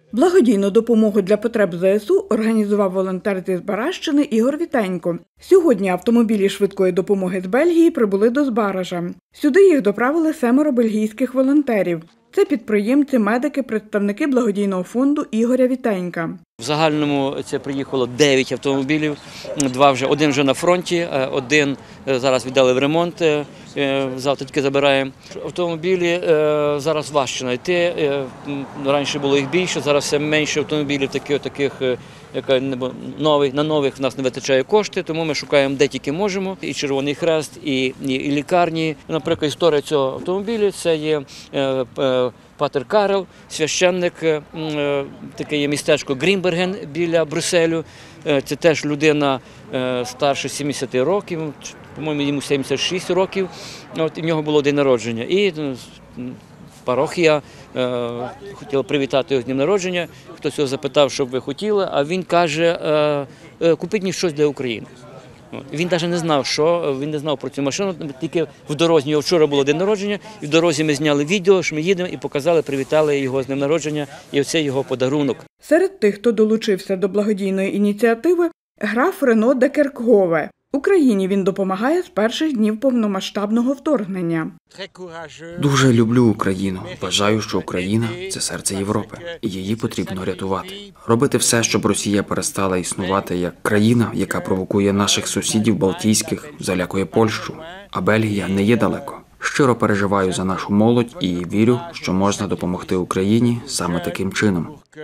Благодійну допомогу для потреб ЗСУ організував волонтер зі Збаражчини Ігор Вітенько. Сьогодні автомобілі швидкої допомоги з Бельгії прибули до Збаража. Сюди їх доправили 7 бельгійських волонтерів. Це підприємці, медики, представники благодійного фонду Ігоря Вітенька. В загальному це приїхало 9 автомобілів, один вже на фронті, один зараз віддали в ремонт, завтра тільки забираємо. Автомобілі зараз важче знайти, раніше було їх більше, зараз все менше автомобілів, таких на нових в нас не вистачає кошти, тому ми шукаємо де тільки можемо. І Червоний Хрест, і лікарні. Наприклад, історія цього автомобіля – це є Патер Карел, священник, таке є містечко Грінберген біля Брюсселю. Це теж людина старше 70 років, по-моєму, йому 76 років, і в нього було день народження. І парохія хотіла привітати його з днем народження, хтось його запитав, що б ви хотіли, а він каже, купіть мені щось для України. Він навіть не знав, він не знав про цю машину, тільки в дорозі, його вчора було день народження, і в дорозі ми зняли відео, що ми їдемо і показали, привітали його з днем народження, і оце його подарунок. Серед тих, хто долучився до благодійної ініціативи, граф Рено де Керкгове. Україні він допомагає з перших днів повномасштабного вторгнення. Дуже люблю Україну. Вважаю, що Україна – це серце Європи. І її потрібно рятувати. Робити все, щоб Росія перестала існувати як країна, яка провокує наших сусідів балтійських, залякує Польщу. А Бельгія не є далеко. Щиро переживаю за нашу молодь і вірю, що можна допомогти Україні саме таким чином.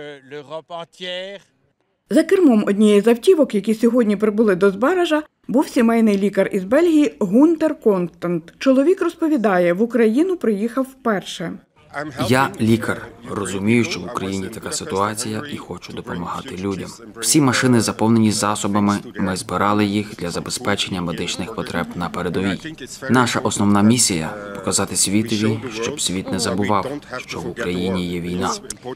За кермом однієї з автівок, які сьогодні прибули до Збаража, був сімейний лікар із Бельгії Гунтер Констант. Чоловік розповідає, в Україну приїхав вперше. Я лікар. Розумію, що в Україні така ситуація і хочу допомагати людям. Всі машини заповнені засобами, ми збирали їх для забезпечення медичних потреб на передовій. Наша основна місія – показати світові, щоб світ не забував, що в Україні є війна.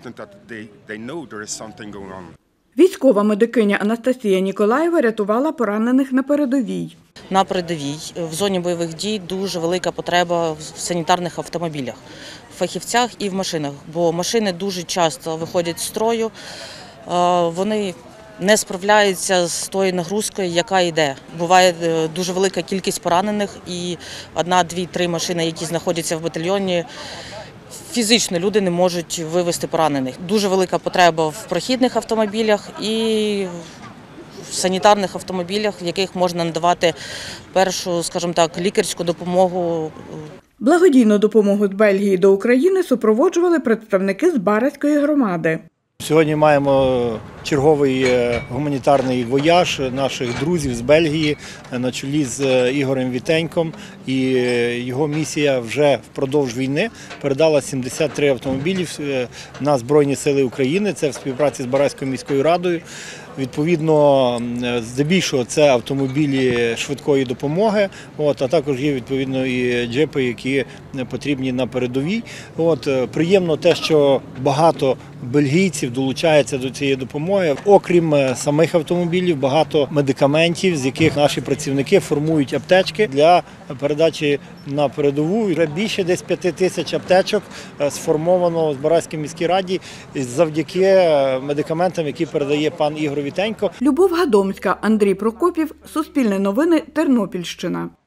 Військова медикиня Анастасія Ніколаєва рятувала поранених на передовій. На передовій в зоні бойових дій дуже велика потреба в санітарних автомобілях, в фахівцях і в машинах, бо машини дуже часто виходять з строю, вони не справляються з тою нагрузкою, яка йде. Буває дуже велика кількість поранених і 1, 2, 3 машини, які знаходяться в батальйоні, фізично люди не можуть вивезти поранених. Дуже велика потреба в прохідних автомобілях і в санітарних автомобілях, в яких можна надавати першу, скажімо так, лікарську допомогу. Благодійну допомогу з Бельгії до України супроводжували представники Збаразької громади. Сьогодні маємо черговий гуманітарний вояж наших друзів з Бельгії на чолі з Ігорем Вітеньком. І його місія вже впродовж війни передала 73 автомобілі на Збройні Сили України. Це в співпраці з Збаразькою міською радою. Відповідно, здебільшого це автомобілі швидкої допомоги, а також є відповідно і джипи, які потрібні на передовій. Приємно те, що багато бельгійців долучаються до цієї допомоги. Окрім самих автомобілів, багато медикаментів, з яких наші працівники формують аптечки для передачі на передову. Вже більше десь 5 тисяч аптечок сформовано в Збаразькій міській раді завдяки медикаментам, які передає пан Ігор Вітенько. Любов Гадомська, Андрій Прокопів, Суспільне новини, Тернопільщина.